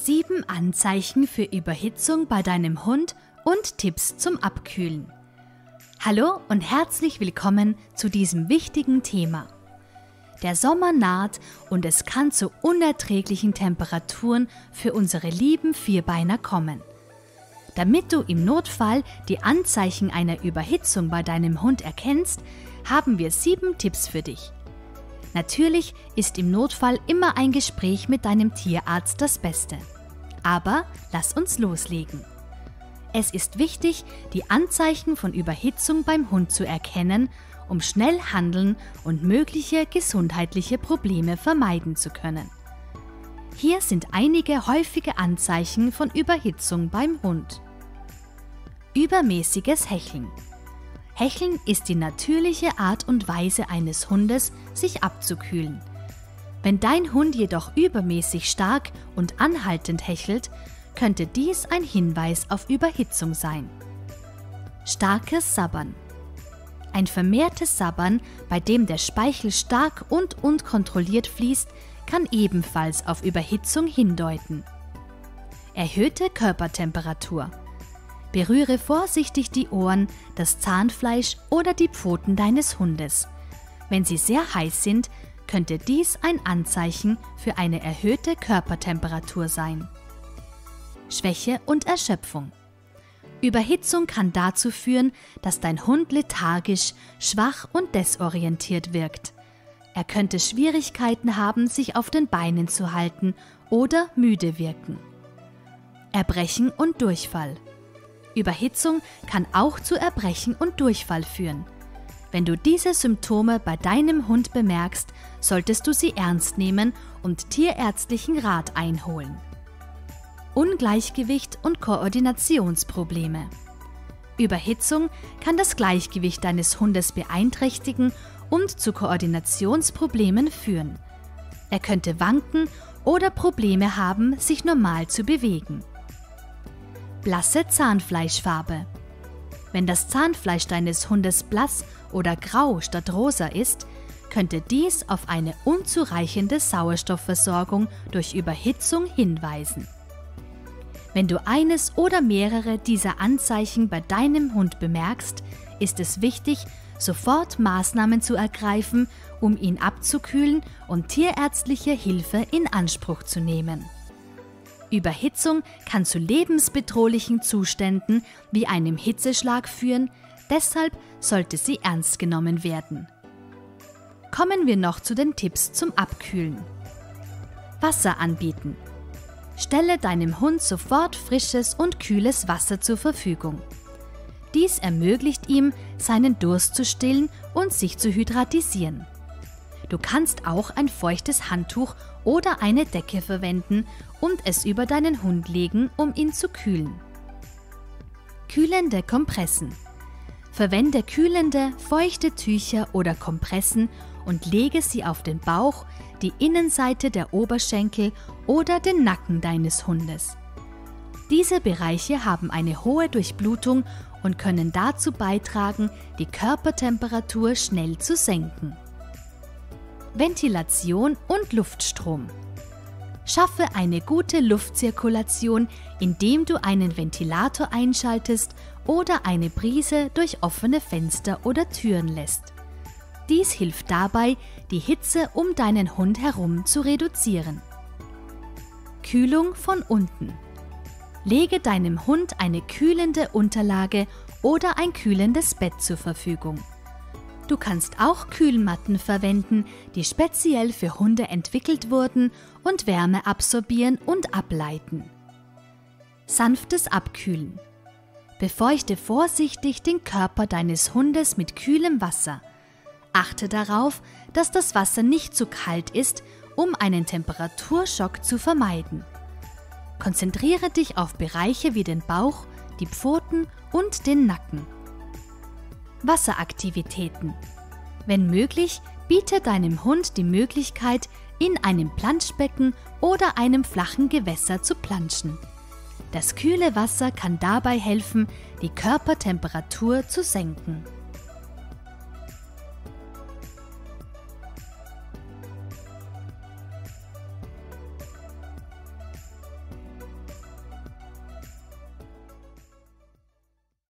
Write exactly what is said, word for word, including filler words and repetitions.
Sieben Anzeichen für Überhitzung bei deinem Hund und Tipps zum Abkühlen. Hallo und herzlich willkommen zu diesem wichtigen Thema. Der Sommer naht und es kann zu unerträglichen Temperaturen für unsere lieben Vierbeiner kommen. Damit du im Notfall die Anzeichen einer Überhitzung bei deinem Hund erkennst, haben wir sieben Tipps für dich. Natürlich ist im Notfall immer ein Gespräch mit deinem Tierarzt das Beste. Aber lass uns loslegen. Es ist wichtig, die Anzeichen von Überhitzung beim Hund zu erkennen, um schnell handeln und mögliche gesundheitliche Probleme vermeiden zu können. Hier sind einige häufige Anzeichen von Überhitzung beim Hund. Übermäßiges Hecheln. Hecheln ist die natürliche Art und Weise eines Hundes, sich abzukühlen. Wenn dein Hund jedoch übermäßig stark und anhaltend hechelt, könnte dies ein Hinweis auf Überhitzung sein. Starkes Sabbern. Ein vermehrtes Sabbern, bei dem der Speichel stark und unkontrolliert fließt, kann ebenfalls auf Überhitzung hindeuten. Erhöhte Körpertemperatur. Berühre vorsichtig die Ohren, das Zahnfleisch oder die Pfoten deines Hundes. Wenn sie sehr heiß sind, könnte dies ein Anzeichen für eine erhöhte Körpertemperatur sein. Schwäche und Erschöpfung. Überhitzung kann dazu führen, dass dein Hund lethargisch, schwach und desorientiert wirkt. Er könnte Schwierigkeiten haben, sich auf den Beinen zu halten oder müde wirken. Erbrechen und Durchfall. Überhitzung kann auch zu Erbrechen und Durchfall führen. Wenn du diese Symptome bei deinem Hund bemerkst, solltest du sie ernst nehmen und tierärztlichen Rat einholen. Ungleichgewicht und Koordinationsprobleme. Überhitzung kann das Gleichgewicht deines Hundes beeinträchtigen und zu Koordinationsproblemen führen. Er könnte wanken oder Probleme haben, sich normal zu bewegen. Blasse Zahnfleischfarbe. Wenn das Zahnfleisch deines Hundes blass oder grau statt rosa ist, könnte dies auf eine unzureichende Sauerstoffversorgung durch Überhitzung hinweisen. Wenn du eines oder mehrere dieser Anzeichen bei deinem Hund bemerkst, ist es wichtig, sofort Maßnahmen zu ergreifen, um ihn abzukühlen und tierärztliche Hilfe in Anspruch zu nehmen. Überhitzung kann zu lebensbedrohlichen Zuständen wie einem Hitzeschlag führen, deshalb sollte sie ernst genommen werden. Kommen wir noch zu den Tipps zum Abkühlen. Wasser anbieten. Stelle deinem Hund sofort frisches und kühles Wasser zur Verfügung. Dies ermöglicht ihm, seinen Durst zu stillen und sich zu hydratisieren. Du kannst auch ein feuchtes Handtuch oder eine Decke verwenden und es über deinen Hund legen, um ihn zu kühlen. Kühlende Kompressen. Verwende kühlende, feuchte Tücher oder Kompressen und lege sie auf den Bauch, die Innenseite der Oberschenkel oder den Nacken deines Hundes. Diese Bereiche haben eine hohe Durchblutung und können dazu beitragen, die Körpertemperatur schnell zu senken. Ventilation und Luftstrom. Schaffe eine gute Luftzirkulation, indem du einen Ventilator einschaltest oder eine Brise durch offene Fenster oder Türen lässt. Dies hilft dabei, die Hitze um deinen Hund herum zu reduzieren. Kühlung von unten. Lege deinem Hund eine kühlende Unterlage oder ein kühlendes Bett zur Verfügung. Du kannst auch Kühlmatten verwenden, die speziell für Hunde entwickelt wurden und Wärme absorbieren und ableiten. Sanftes Abkühlen. Befeuchte vorsichtig den Körper deines Hundes mit kühlem Wasser. Achte darauf, dass das Wasser nicht zu kalt ist, um einen Temperaturschock zu vermeiden. Konzentriere dich auf Bereiche wie den Bauch, die Pfoten und den Nacken. Wasseraktivitäten. Wenn möglich, biete deinem Hund die Möglichkeit, in einem Planschbecken oder einem flachen Gewässer zu planschen. Das kühle Wasser kann dabei helfen, die Körpertemperatur zu senken.